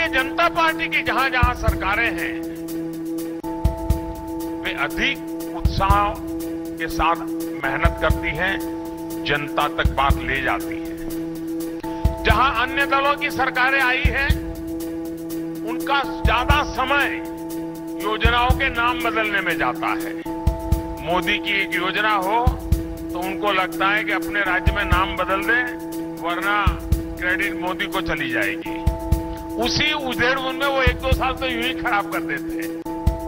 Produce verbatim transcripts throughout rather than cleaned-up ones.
Bharatiya Janata party की जहां जहां सरकारें हैं, वे अधिक उत्साह के साथ मेहनत करती हैं, जनता तक बात ले जाती है। जहां अन्य दलों की सरकारें आई हैं, उनका ज्यादा समय योजनाओं के नाम बदलने में जाता है। मोदी की एक योजना हो तो उनको लगता है कि अपने राज्य में नाम बदल दें, वरना क्रेडिट मोदी को चली जाएगी। उसी उधेड़-बुन में वो एक दो साल तो यूं ही खराब कर देते हैं।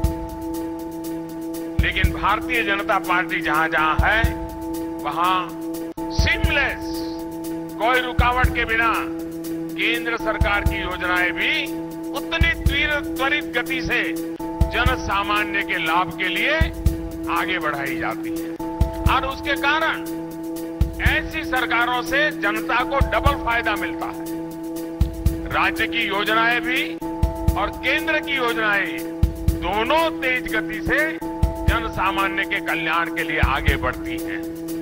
लेकिन भारतीय जनता पार्टी जहां जहां है, वहां सीमलेस, कोई रुकावट के बिना केंद्र सरकार की योजनाएं भी उतनी त्वरित गति से जन सामान्य के लाभ के लिए आगे बढ़ाई जाती है। और उसके कारण ऐसी सरकारों से जनता को डबल फायदा मिलता है। राज्य की योजनाएं भी और केंद्र की योजनाएं दोनों तेज गति से जन सामान्य के कल्याण के लिए आगे बढ़ती हैं।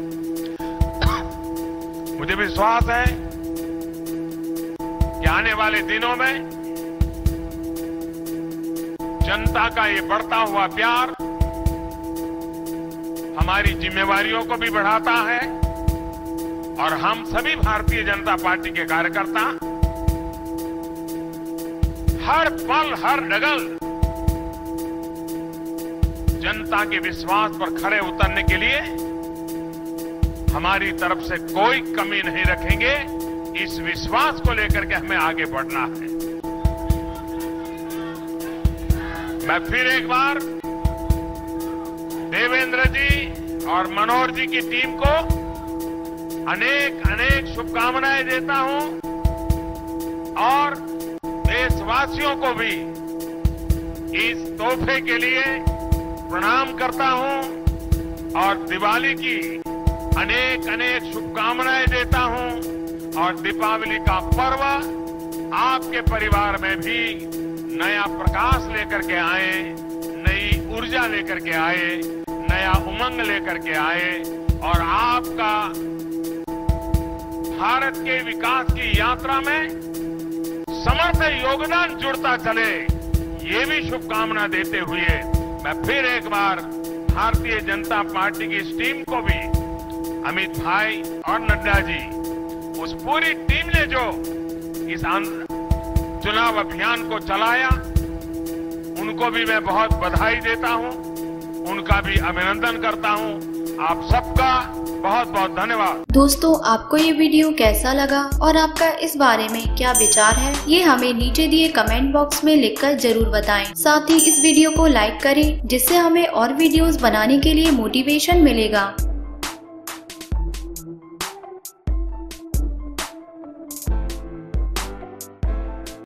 मुझे विश्वास है कि आने वाले दिनों में जनता का ये बढ़ता हुआ प्यार हमारी जिम्मेवारियों को भी बढ़ाता है और हम सभी भारतीय जनता पार्टी के कार्यकर्ता हर पल, हर डगल जनता के विश्वास पर खड़े उतरने के लिए हमारी तरफ से कोई कमी नहीं रखेंगे। इस विश्वास को लेकर के हमें आगे बढ़ना है। मैं फिर एक बार देवेंद्र जी और मनोहर जी की टीम को अनेक अनेक शुभकामनाएं देता हूं और देशवासियों को भी इस तोहफे के लिए प्रणाम करता हूं और दिवाली की अनेक अनेक शुभकामनाएं देता हूं और दीपावली का पर्व आपके परिवार में भी नया प्रकाश लेकर के आए, नई ऊर्जा लेकर के आए, नया उमंग लेकर के आए और आपका भारत के विकास की यात्रा में समर्थ योगदान जुड़ता चले, ये भी शुभकामना देते हुए मैं फिर एक बार भारतीय जनता पार्टी की इस टीम को भी, अमित भाई और नड्डा जी, उस पूरी टीम ने जो इस चुनाव अभियान को चलाया, उनको भी मैं बहुत बधाई देता हूं, उनका भी अभिनंदन करता हूं। आप सबका बहुत बहुत धन्यवाद। दोस्तों, आपको ये वीडियो कैसा लगा और आपका इस बारे में क्या विचार है, ये हमें नीचे दिए कमेंट बॉक्स में लिखकर जरूर बताएं। साथ ही इस वीडियो को लाइक करें, जिससे हमें और वीडियोस बनाने के लिए मोटिवेशन मिलेगा।